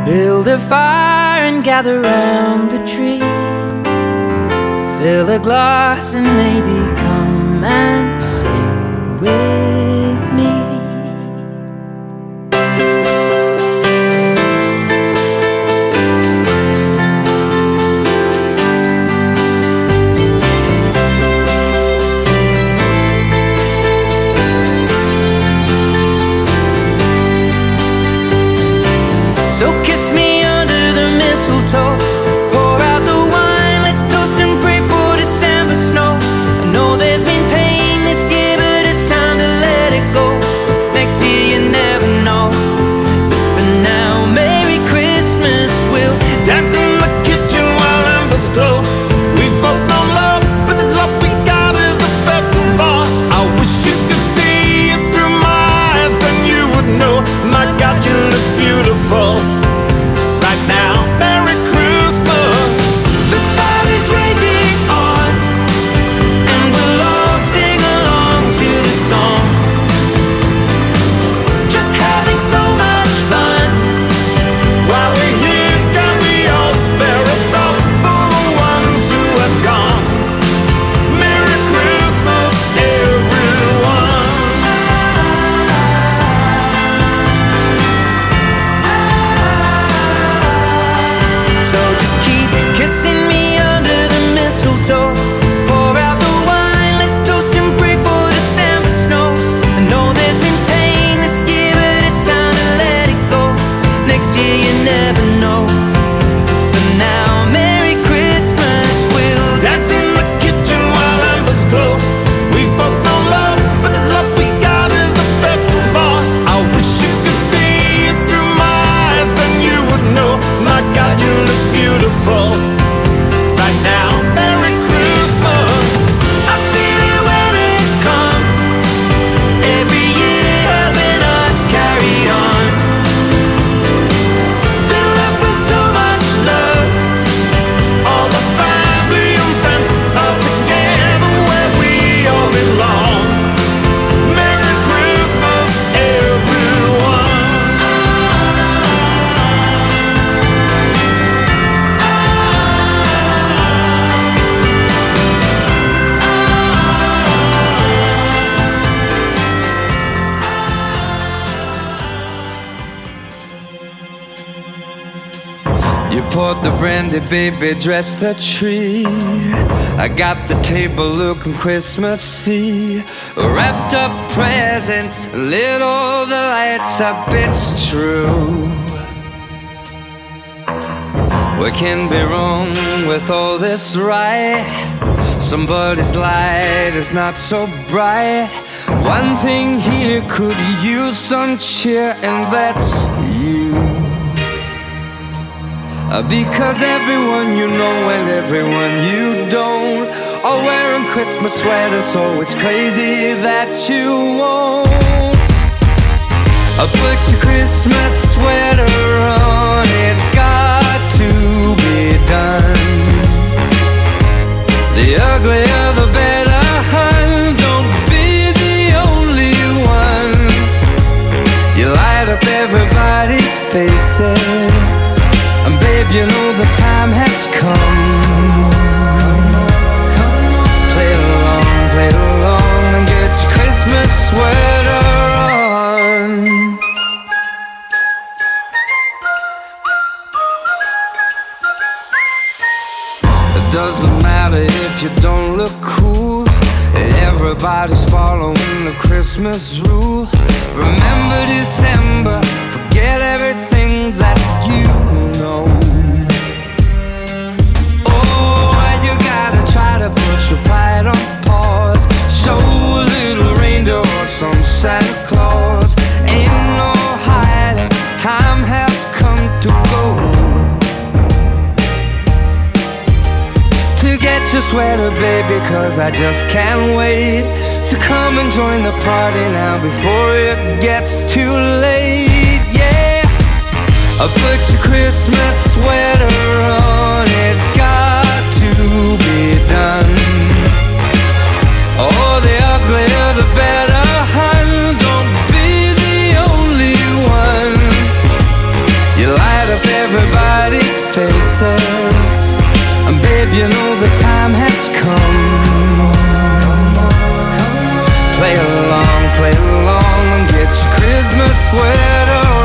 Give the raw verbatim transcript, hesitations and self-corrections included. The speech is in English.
Build a fire and gather round the tree. Fill a glass and maybe come and sing with me. So kiss me under the mistletoe. Pour out the wine, let's toast and pray for December snow. I know there's been pain this year, but it's time to let it go. Next year you never know. But for now, Merry Christmas. We'll dance in the kitchen while embers glow. We've both known love, but this love we got is the best of all. I wish you could see it through my eyes, then you would know. My God, you look beautiful. You poured the brandy, baby, dressed the tree. I got the table looking Christmassy. Wrapped up presents, lit all the lights up, it's true. We can be wrong with all this, right? Somebody's light is not so bright. One thing here could use some cheer, and that's you. Because everyone you know and everyone you don't are wearing Christmas sweaters, so it's crazy that you won't. Put your Christmas sweater on, it's got to be done. The uglier the better, hun, don't be the only one. You light up everybody's faces, and babe, you know the time has come. Play it along, play it along, and get your Christmas sweater on. It doesn't matter if you don't look cool. Everybody's following the Christmas rule. Remember December, forget everything that you know. Oh, you gotta try to put your pride on pause. Show a little reindeer or some Santa Claus. Ain't no hiding, time has come to go. To get your sweater, baby, cause I just can't wait to come and join the party now before it gets too late, yeah. Put your Christmas sweater on, it's got to be done. Oh, the uglier the better, hun, don't be the only one. You light up up everybody's faces. And babe, you know the time has come. Play along, play along, and get your Christmas sweater